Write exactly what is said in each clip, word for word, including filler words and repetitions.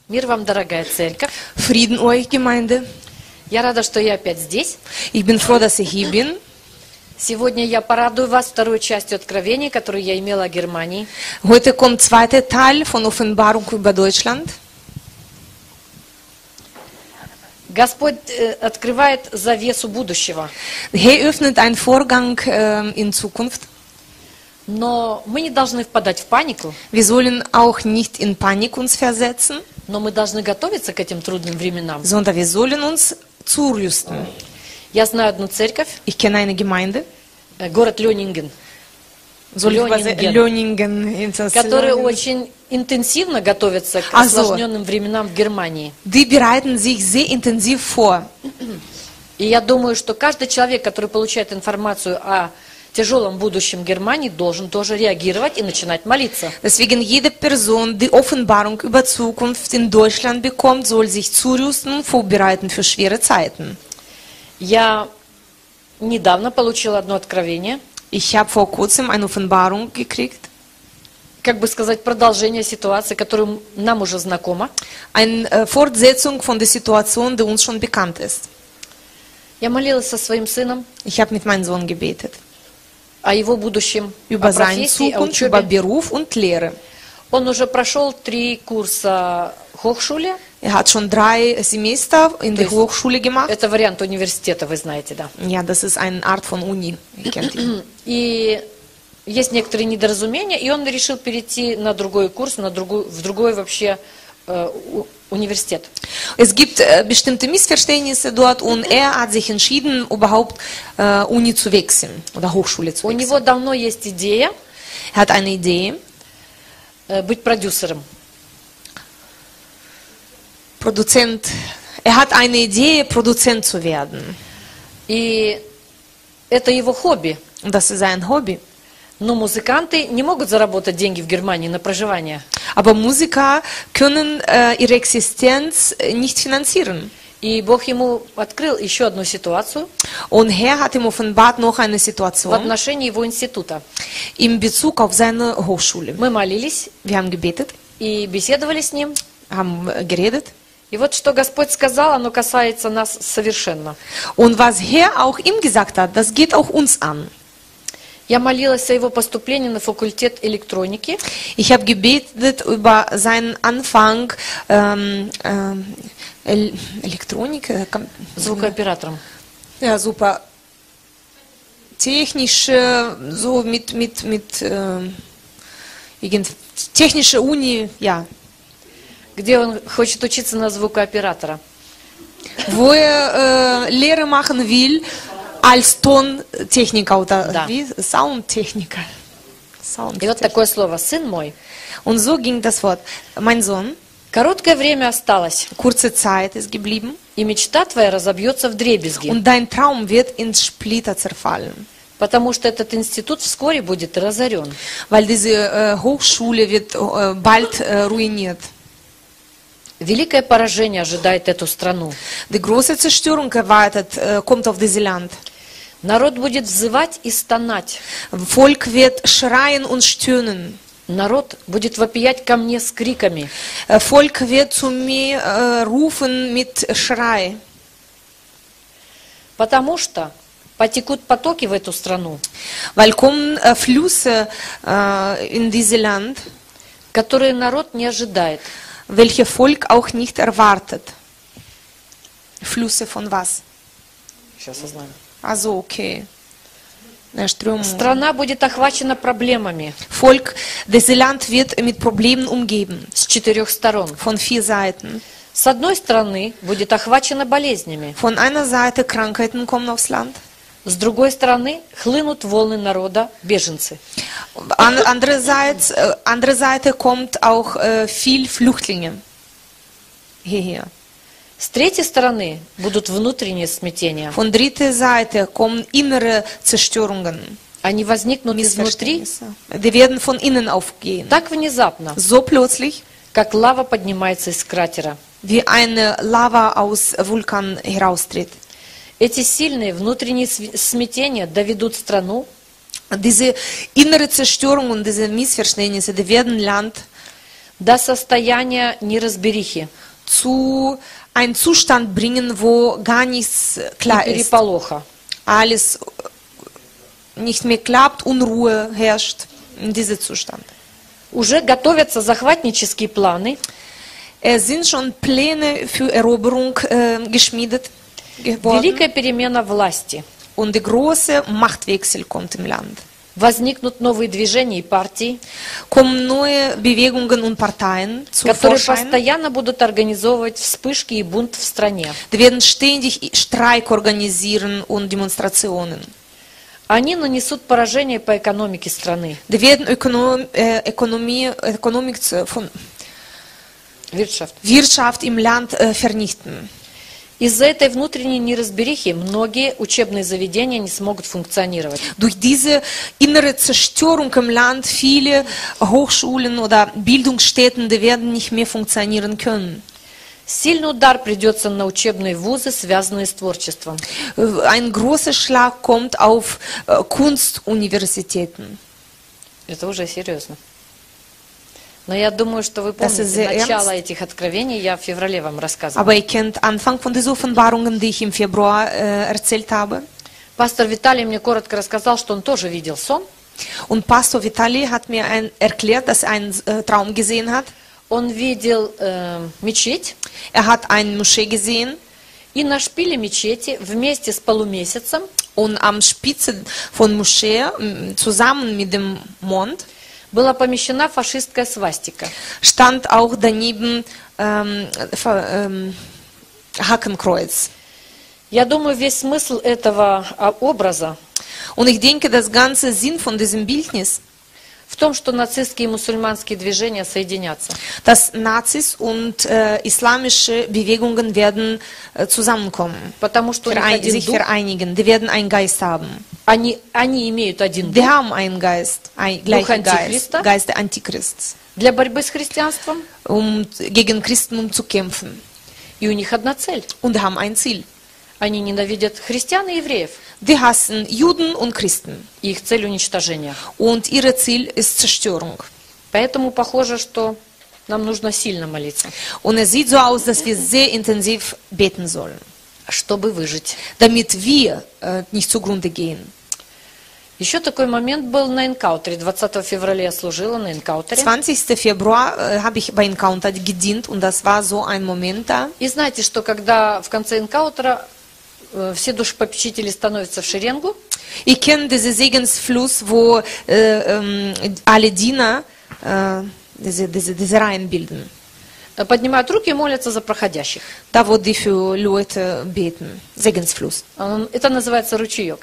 Мир вам, дорогая церковь. Frieden euch, Gemeinde. Я рада, что я опять здесь. Ich bin froh, dass ich hier bin. Сегодня я порадую вас второй частью откровений, которую я имела о Германии. Heute kommt zweiter Teil von Offenbarung über Deutschland. Господь э, открывает завесу будущего. Der Herr öffnet einen Vorgang äh, in Zukunft. Но мы не должны впадать в панику. Wir sollen auch nicht in Panik uns versetzen, Но мы должны готовиться к этим трудным временам. sondern wir sollen uns zurüsten. Я знаю одну церковь, Ich kenne eine Gemeinde, э, город Лёнинген, soll ich was Löningen. Löningen, das которые Löningen. очень интенсивно готовятся к А, so. осложненным временам в Германии. Die bereiten sich sehr intensiv vor. И я думаю, что каждый человек, который получает информацию о тяжелом будущем Германии, должен тоже реагировать и начинать молиться. Deswegen jede Person, die Offenbarung über Zukunft in Deutschland bekommt, soll sich zurüsten und vorbereiten für schwere Zeiten. Я недавно получила одно откровение, Ich habe vor kurzem eine Offenbarung gekriegt, как бы сказать, продолжение ситуации, которая нам уже знакома. eine äh, Fortsetzung von der Situation, die uns schon bekannt ist. Я молилась со своим сыном Ich habe mit meinem Sohn gebetet о его будущем, über о seine профессии, о Zukunft, über учебе. Beruf und Lehre. Он уже прошел три курса Hochschule. Er hat schon drei Semester in der есть- Hochschule gemacht. Это вариант университета, вы знаете, да. Ja, das ist eine Art von Uni. Ihr kennt ihn. И есть некоторые недоразумения, и он решил перейти на другой курс, на другую, в другой вообще э, у- университет. Es gibt äh, bestimmte Missverständnisse dort und er hat sich entschieden, überhaupt äh, Uni zu wechseln oder Hochschule zu У wechseln. него давно есть идея Er hat eine Idee, э, быть продюсером. Produzent. Er hat eine Idee, Produzent zu werden. И это его хобби. Und das ist sein Hobby. Но музыканты не могут заработать деньги в Германии на проживание. Aber Musiker können äh, ihre Existenz äh, nicht finanzieren. И Бог ему открыл еще одну ситуацию Und Herr hat ihm offenbart noch eine в Situation отношении его института. in Bezug auf seine Hochschule. Мы молились Wir haben gebetet, и беседовали с ним. haben äh, geredet. И вот что Господь сказал, оно касается нас совершенно. Und was Herr auch ihm gesagt hat, das geht auch uns an. Я молилась о его поступлении на факультет электроники. Ich habe gebetet über seinen Anfang ähm, ähm, El Elektronik, äh, Kom- Звукооператором. ja super, technische, so mit mit mit äh, irgend technische Uni, ja, Где он хочет учиться на звукооператора. wo er äh, Lehre machen will als Tontechniker oder Da. wie Soundtechniker. И вот Soundtechniker. такое слово «сын мой». Und so ging das Wort. Mein Sohn, Короткое время осталось, kurze Zeit ist geblieben. и мечта твоя разобьется в дребезги, Und dein Traum wird in Splitter zerfallen, потому что этот институт вскоре будет разорен. weil diese äh, Hochschule wird äh, bald äh, ruiniert. Великое поражение ожидает эту страну. Die große Zerstörung erwartet, äh, kommt auf dieses Land. Народ будет взывать и стонать. Volk wird schreien und stöhnen. Народ будет вопиять ко мне с криками. Äh, Volk wird zu mir äh, rufen mit Schrei, Потому что потекут потоки в эту страну, weil kommen äh, Flüsse äh, in dieses Land, которые народ не ожидает. welche Volk auch nicht erwartet. Flüsse von was? Сейчас узнаем. Also okay. Ja, Strömung. Страна будет охвачена проблемами Volk, dieses Land wird mit Problemen umgeben, с четырех сторон. von vier Seiten. С одной стороны будет охвачена болезнями, Von einer Seite Krankheiten kommen aufs Land, с другой стороны хлынут волны народа, беженцы. An, andererseits, äh, andere Seite kommt auch äh, viel Flüchtlinge hierher. С третьей стороны будут внутренние смятения. Von dritter Seite kommen innere Zerstörungen, Они возникнут изнутри Missverständnisse. Die werden von innen aufgehen. так внезапно, So plötzlich, как лава поднимается из кратера. wie eine Lava aus Vulkan heraustritt. Эти сильные внутренние св- смятения доведут страну Diese innere Zerstörung und diese Missverständnisse, die werden Land до состояния неразберихи zu einem Zustand bringen, wo gar nichts и klar ist. переполоха. Alles nicht mehr klappt, Unruhe herrscht in diesem Zustand. Уже готовятся захватнические планы, Es sind schon Pläne für Eroberung äh, geschmiedet geworden великая перемена власти. und der große Machtwechsel kommt im Land. Возникнут новые движения и партии, Kommen neue Bewegungen und Parteien zu которые Vorschein. постоянно будут организовывать вспышки и бунт в стране. Die werden ständig Streik organisieren und Demonstrationen. Они нанесут поражение по экономике страны. Die werden Ökonom äh, Ökonomie, Ökonomik zu- von Wirtschaft. Wirtschaft im Land äh, vernichten. Из-за этой внутренней неразберихи многие учебные заведения не смогут функционировать. Durch diese innere Zerstörung im Land viele Hochschulen oder Bildungsstätten, die werden nicht mehr funktionieren können. Сильный удар придется на учебные вузы, связанные с творчеством. Ein großer Schlag kommt auf äh, Kunstuniversitäten. Это уже серьезно. Но я думаю, что вы Das помните ist sehr начало ernst. этих откровений, я в феврале вам рассказывала. Aber ihr kennt Anfang von diesen Offenbarungen, die ich im Februar äh, erzählt habe. Пастор Виталий мне коротко рассказал, что он тоже видел сон. Und Pastor Vitali hat mir ein, erklärt, dass er einen äh, Traum gesehen hat. Он видел э, мечеть, Er hat eine Moschee gesehen и на шпиле мечети вместе с полумесяцем und am Spitze von Moschee m, zusammen mit dem Mond была помещена фашистская свастика. stand auch daneben ähm, Ver- ähm, Hakenkreuz. Я думаю, весь смысл этого а, образа Und ich denke, das ganze Sinn von diesem Bildnis, в том, что нацистские и мусульманские движения соединятся. dass Nazis und äh, islamische Bewegungen werden äh, zusammenkommen, Потому что у них verein один sich дух, vereinigen, die werden einen Geist haben. они, они имеют один Die дух haben einen Geist, einen gleichen Geist, Antichrista. Geist der Antichrists, для борьбы с христианством, um gegen Christentum zu kämpfen. и у них одна цель. Und die haben ein Ziel. Они ненавидят христиан и евреев, Die hassen Juden und Christen. и их цель уничтожения. Und ihr Ziel ist Zerstörung. Поэтому похоже, что нам нужно сильно молиться, Und es sieht so aus, dass wir sehr intensiv beten sollen, чтобы выжить. damit wir äh, nicht zugrunde gehen. Еще такой момент был на энкаунтере. двадцатого февраля я служила на энкаунтере. zwanzigsten Februar äh, habe ich bei Encounter gedient und das war so ein Moment da. И знаете, что когда в конце энкаунтера э, все душепопечители становятся в шеренгу, Ich kenne diesen Segensfluss, wo äh, ähm, alle Diener äh, diese, diese, diese Reihen bilden. э, поднимают руки и молятся за проходящих. Da, wo die für Leute beten. Segensfluss. Э, Это называется ручеек.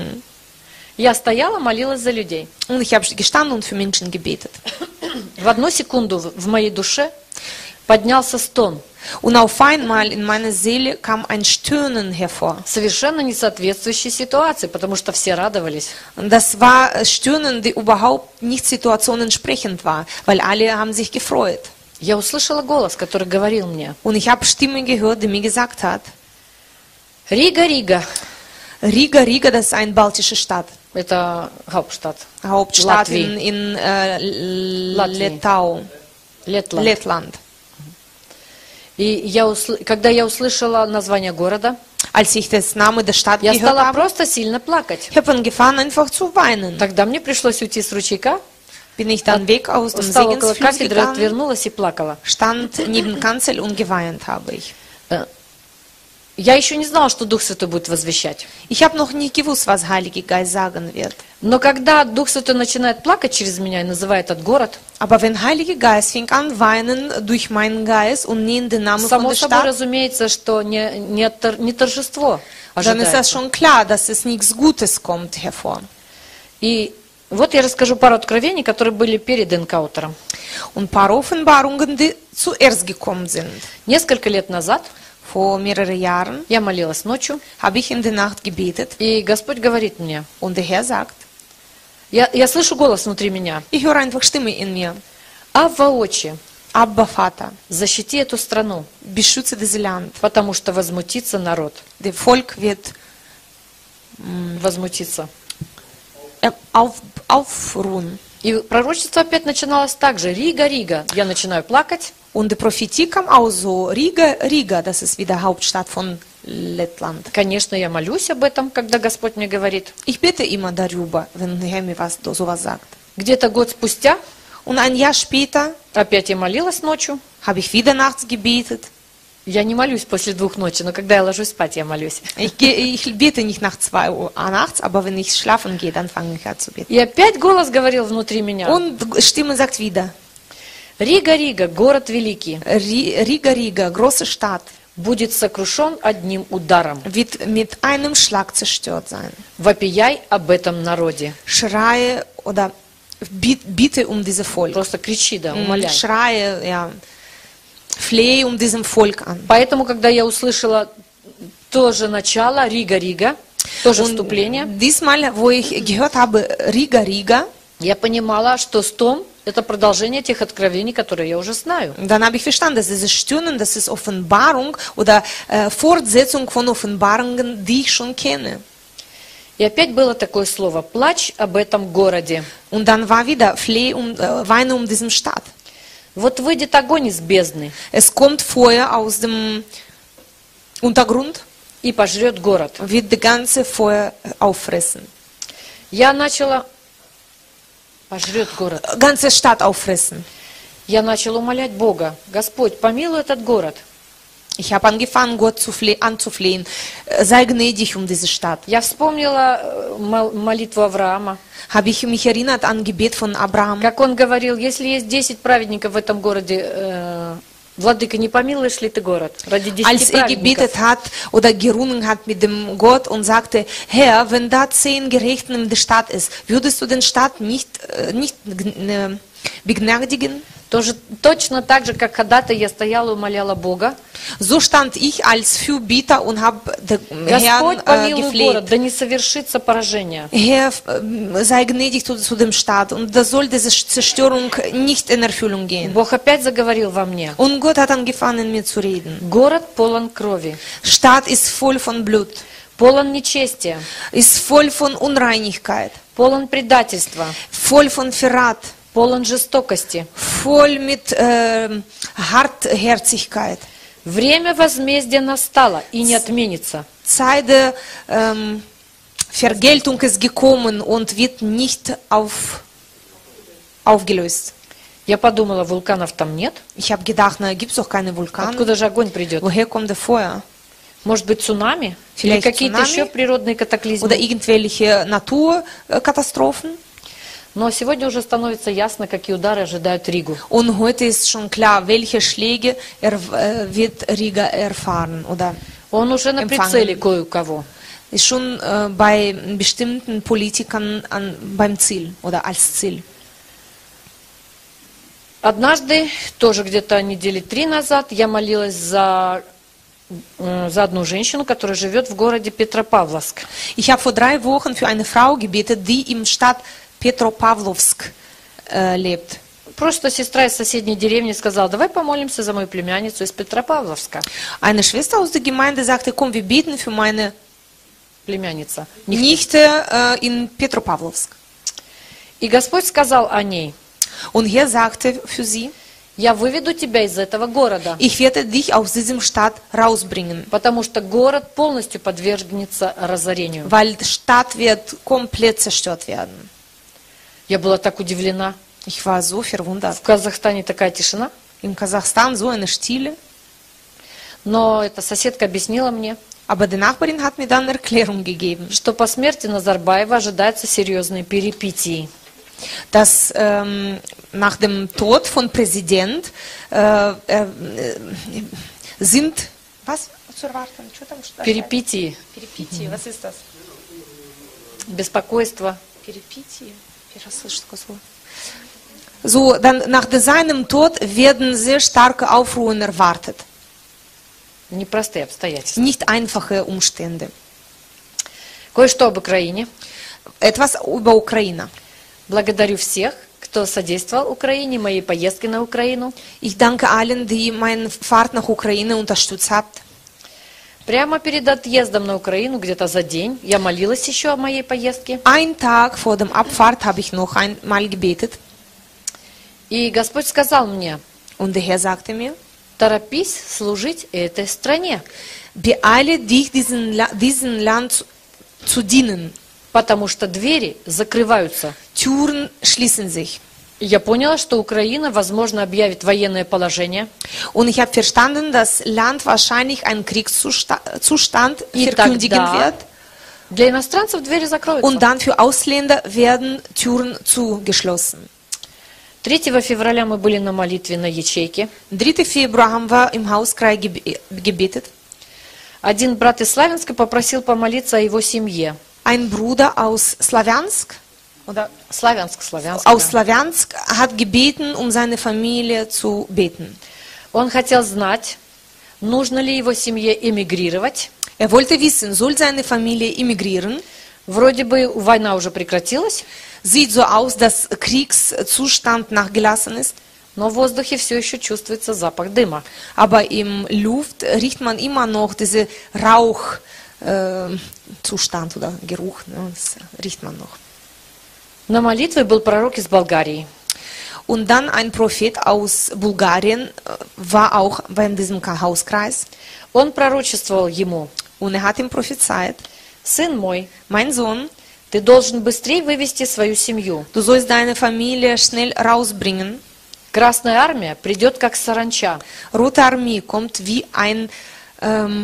Я стояла, молилась за людей. Und ich habe gestanden und für Menschen gebetet. В одну секунду в в моей душе поднялся стон, Und auf einmal in meiner Seele kam ein Stöhnen hervor. совершенно не соответствующий ситуации, потому что все радовались. Und das war Stöhnen, die überhaupt nicht situationensprechend war, weil alle haben sich gefreut. Я услышала голос, который говорил мне: Und ich habe Stimme gehört, die mir gesagt hat, Рига, Рига, Riga, Riga, das ist eine baltische Stadt. это Hauptstadt, Hauptstadt Latvia. in, in äh, L- Latvia. Lettau, Летланд. Lettland. И я усл- когда я услышала название города, Als ich das Name der Stadt я gehört стала habe, просто сильно плакать. ich habe angefangen einfach zu weinen. Тогда мне пришлось уйти с ручейка, Bin ich dann weg aus dem встала около Segensfluss кафедры, gegangen, отвернулась и плакала. stand neben Kanzel und geweint habe ich. Э, Я еще не знала, что Дух Святой будет возвещать. Ich habe noch nicht gewusst, was Heilige Geist sagen wird. Но когда Дух Святой начинает плакать через меня и называет этот город, Aber wenn Heilige Geist fing an weinen durch meinen Geist und nennt den Namen von само der собой Stadt, разумеется, что не, не, тор- не торжество dann ist das ожидается. schon klar, dass es nichts Gutes kommt hervor. И вот я расскажу пару откровений, которые были перед энкаунтером. Und ein paar Offenbarungen, die zuerst gekommen sind. Несколько лет назад Vor mehreren Jahren я молилась ночью, habe ich in der Nacht gebetet и Господь говорит мне, und der Herr sagt, я, я слышу голос внутри меня: ich höre einfach Stimme in mir. Авва, Отче, Abba, Vater, защити эту страну, beschütze dieses Land. потому что возмутится народ. Der Volk wird Возмутится. äh, auf, aufruhen. И пророчество опять начиналось так же. Рига, Рига. Я начинаю плакать. Und die Prophetie kam auch so, Riga, Riga, das ist wieder Hauptstadt von Lettland. Конечно, я молюсь об этом, когда Господь мне говорит. Ich bete immer darüber, wenn der Herr mir was, sowas sagt. Где-то год спустя, Und ein Jahr später опять я молилась ночью. habe ich wieder nachts gebetet. Я не молюсь после двух ночи, но когда я ложусь спать, я молюсь. Ich, gehe, ich bete nicht nach zwei Uhr nachts, aber wenn ich schlafen gehe, dann fange ich an zu beten. И опять голос говорил внутри меня. Und Stimme sagt wieder, Рига, Рига, город великий, Riga, Riga, große Stadt, будет сокрушен одним ударом. wird mit einem Schlag zerstört sein. Вопияй об этом народе. Schreie oder bitte um dieses Volk. Просто кричи, да, умоляй. Schreie, ja, flehe um diesem Volk an. Поэтому, когда я услышала тоже начало, Рига, Рига, тоже вступление, Diesmal, wo ich gehört habe, Riga, Riga, я понимала, что Стом – это продолжение тех откровений, которые я уже знаю. dann habe ich verstanden, dass dieses Stöhnen, das ist Offenbarung oder äh, Fortsetzung von Offenbarungen, die ich schon kenne. И опять было такое слово «плач об этом городе». Und dann war wieder Flehe um, äh, Weine um diesen Stadt. Вот выйдет огонь из бездны Es kommt Feuer aus dem Untergrund, и пожрет город. wird die ganze Feuer auffressen. Я начала... Пожрет город. Ganze Stadt auffressen. Я начала умолять Бога. Господь, помилуй этот город. Ich habe angefangen, Gott zu fle- anzuflehen. Äh, Sei gnädig um diese Stadt. Я вспомнила э, мол- молитву Авраама. Habe ich mich erinnert an Gebet von Abraham. Как он говорил, если есть десять праведников в этом городе, э, Владыка, не помилуешь ли ты город? Ради Als десяти er праведников. gebetet hat oder gerungen hat mit dem Gott und sagte, Herr, wenn da zehn Gerechten in der Stadt ist, würdest du den Stadt nicht, äh, nicht äh, begnadigen? Тоже, точно так же, как когда-то я стояла и умоляла Бога. So stand ich als Fürbieter und habe den Herrn Господь, äh, помилуй город, gefleht. да не совершится поражение. Herr, äh, sei gnädig zu, zu dem Staat und da soll diese Zerstörung nicht in Erfüllung gehen. Бог опять заговорил во мне. Und Gott hat angefangen, mir zu reden. Город полон крови, Stadt ist voll von Blut, полон нечестия, ist voll von Unreinigkeit, полон предательства, voll von Verrat, полон жестокости. voll mit äh, Hartherzigkeit. Время возмездия настало и не отменится. Zeit der ähm, Vergeltung ist gekommen und wird nicht auf, aufgelöst. Я подумала, вулканов там нет. Ich habe gedacht, na, gibt es doch keine Vulkane. Откуда же огонь придет? Woher kommt der Feuer? Может быть, цунами? Или Vielleicht какие-то цунами? еще природные катаклизмы? Oder irgendwelche Naturkatastrophen? Но сегодня уже становится ясно, какие удары ожидают Ригу. Und heute ist schon klar, welche Schläge er, äh, wird Riga erfahren oder Он уже на Empfangen. прицеле кое у кого. ist schon äh, bei bestimmten Politikern an, beim Ziel oder als Ziel. Однажды, тоже где-то недели три назад, я молилась за, э, за одну женщину, которая живет в городе Петропавловск. Ich habe vor drei Wochen für eine Frau gebetet, die im Stadt Petropavlovsk äh, lebt. Просто сестра из соседней деревни сказала, давай помолимся за мою племянницу из Петропавловска. Eine Schwester aus der Gemeinde sagte, komm, wir beten für meine Племянница. Nichte äh, in Petropavlovsk. И Господь сказал о ней, Und Herr sagte für sie, я выведу тебя из этого города, ich werde dich aus diesem Stadt rausbringen, потому что город полностью подвергнется разорению. weil die Stadt wird komplett zerstört werden. Я была так удивлена. Ich war so verwundert. В Казахстане такая тишина. In Kasachstan so eine Stille. Но эта соседка объяснила мне, Aber die Nachbarin hat mir dann Erklärung gegeben, что по смерти Назарбаева ожидаются серьезные перипетии. dass ähm, nach dem Tod von Präsident äh, äh, sind was zu erwarten? Что там, что Перипетии, Перипетии, was ist das? беспокойство. Перипетии? Первый раз слышу такое слово. So, dann nach seinem Tod werden sehr starke Aufruhen erwartet. Непростые обстоятельства. Nicht einfache Umstände. Кое-что об Украине. Etwas über Ukraine. Благодарю всех, кто содействовал Украине, моей поездке на Украину. Ich danke allen, die meine Fahrt nach Ukraine unterstützt haben. Прямо перед отъездом на Украину, где-то за день, я молилась еще о моей поездке. Ein Tag vor dem Abfahrt habe ich noch einmal gebetet. И Господь сказал мне: Und der Herr sagte mir, торопись служить этой стране, beeile dich, diesen, La- diesem Land zu, zu dienen. потому что двери закрываются. Türen schließen sich. И я поняла, что Украина, возможно, объявит военное положение. Und ich habe verstanden, dass Land wahrscheinlich einen Kriegszustand И verkündigen тогда wird. для иностранцев двери закроются. Und dann für Ausländer werden Türen zugeschlossen. третьего февраля мы были на молитве на ячейке. dritter Februar haben wir im Hauskreis gebe- gebetet. Один брат из Славянска попросил помолиться о его семье. Ein Bruder aus Slawiansk, oder Славянск, Славянск. aus да. Slawiansk hat gebeten, um seine Familie zu beten. Он хотел знать, нужно ли его семье эмигрировать. Er wollte wissen, soll seine Familie emigrieren? Вроде бы война уже прекратилась, Sieht so aus, dass Kriegszustand nachgelassen ist, но в воздухе все еще чувствуется запах дыма. aber im Luft riecht man immer noch diese Rauchzustand äh, Zustand oder Geruch, ne, das riecht man noch. На молитве был пророк из Болгарии. Und dann ein Prophet aus Bulgarien äh, war auch bei diesem Hauskreis Он пророчествовал ему: und er hat ihm prophezeit, сын мой, mein Sohn, ты должен быстрее вывести свою семью. du sollst deine Familie schnell rausbringen. Красная армия придет как саранча. Rote Armee kommt wie ein ähm,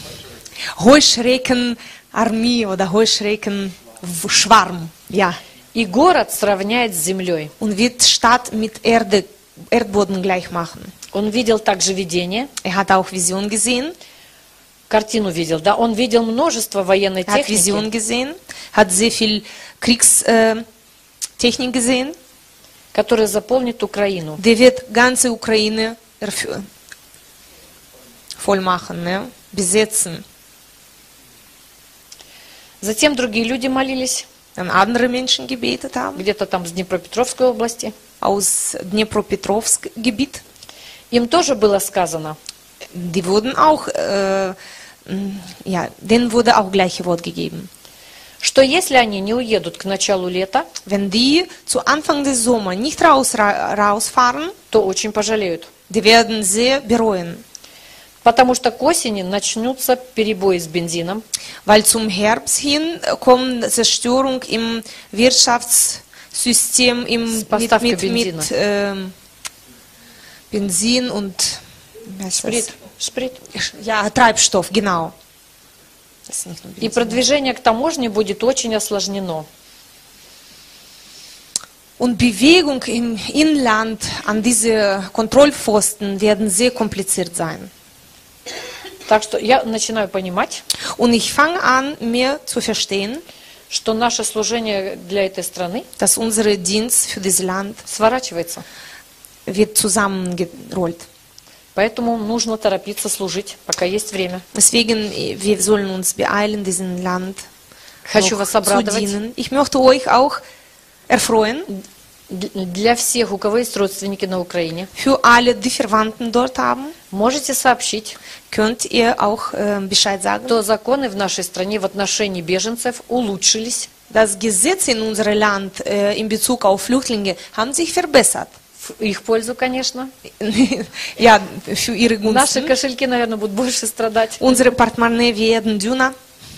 Heuschreckenarmee oder Heuschreckenschwarm, ja, И город сравняет с землей. und wird Stadt mit Erde, Erdboden gleich machen. Он видел также видение, Er hat auch Vision gesehen, картину видел, да, он видел множество военной er hat Vision техники, gesehen, hat sehr viel Kriegstechnik äh, gesehen. которая заполнит Украину. Der wird ganze Ukraine erfü- voll machen, ne? Besetzen. Затем другие люди молились, Dann andere Menschen gebetet haben, где-то там с Днепропетровской области. aus Dnepropetrovsk-Gebiet. Им тоже было сказано: Die wurden auch, äh, mh, ja, denen wurde auch gleiche Wort gegeben. что если они не уедут к началу лета, Wenn die zu Anfang des Sommers nicht raus, ra, rausfahren, то очень пожалеют. die werden sehr bereuen, Потому что к осени начнутся перебои с бензином, weil zum Herbst hin kommt Zerstörung im Wirtschaftssystem, im, С mit, поставкой mit, бензина. mit ähm, Benzin und wie heißt шприт, шприт. das? Ja, Treibstoff, genau. Das ist nicht nur И Benzin. продвижение к таможне будет очень осложнено. Und Bewegung im Inland an diese Kontrollpfosten werden sehr kompliziert sein. Так что я начинаю понимать, Und ich fange an, mir zu verstehen, что наше служение для этой страны dass unser Dienst für dieses Land сворачивается. wird zusammengerollt. Поэтому нужно торопиться служить, пока есть время. Deswegen, wir sollen uns beeilen, diesem Land Хочу noch вас zu обрадовать. dienen. Ich möchte euch auch erfreuen, Для всех, у кого есть родственники на Украине, für alle, die Verwandten dort haben, можете сообщить, könnt ihr auch äh, Bescheid sagen, что законы в нашей стране в отношении беженцев улучшились dass Gesetze in unserem Land äh, in Bezug auf Flüchtlinge haben sich verbessert. в их пользу, конечно. Ja, für ihre Наши Gunsten. кошельки, наверное, будут больше страдать. Unsere Portemonnaie werden dünner.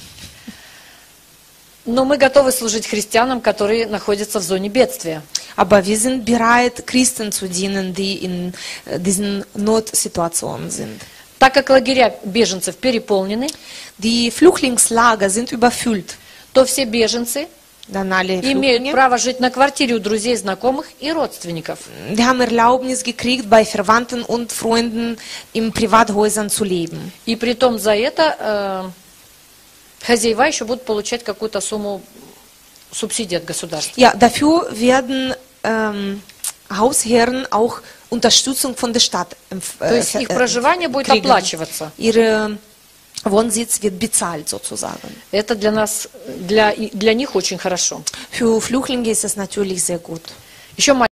Но мы готовы служить христианам, которые находятся в зоне бедствия. Aber wir sind bereit, Christen zu dienen, die in äh, diesen Notsituationen sind. Так как лагеря беженцев переполнены, Die Flüchtlingslager sind überfüllt. то все беженцы Dann alle имеют Flüchtlinge, право жить на квартире у друзей, знакомых и родственников. die haben Erlaubnis gekriegt, bei Verwandten und Freunden in Privathäusern zu leben. И притом за это э, хозяева еще будут получать какую-то сумму субсидий от государства. Ja, dafür werden ähm, Hausherren auch Unterstützung von der Stadt empf- То есть äh, их äh, проживание будет kriegen. оплачиваться. Ihre Wohnsitz wird bezahlt sozusagen. Это для нас, для, для них очень хорошо. Für Flüchtlinge ist es natürlich sehr gut. Еще